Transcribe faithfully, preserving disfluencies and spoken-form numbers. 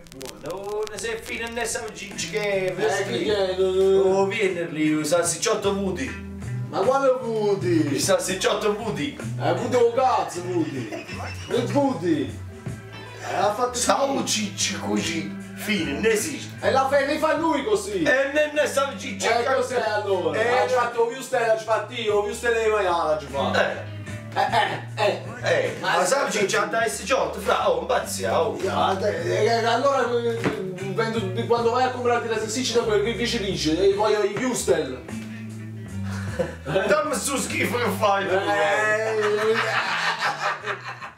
Non sei fine ne sa Gigi che Eh, che che... non- oh vieni lì, salsicciotto muti. Ma quale Il puti? salsicciotto muti. Eh, puti o cazzo, puti? Il puti? Eh, ha fatto... Ciao Gigi così. Fine, non esiste. E la fede fa lui così! E ne ne sa Gigi. E cos'è allora? Eh, Eh, ci fatto o stella, ci fatto io, o stella di maiala, ci fa. Eh, Eh, eh, eh. eh, ma sai Gigi ha da essere ciotto, fra, oh, impazzia, oh. Ah, eh, eh, allora eh, vendo- quando vai a comprare la salsiccia da quello che invece dice e voglio i Wustel. Dammi su schifo che fai. Eh, eh,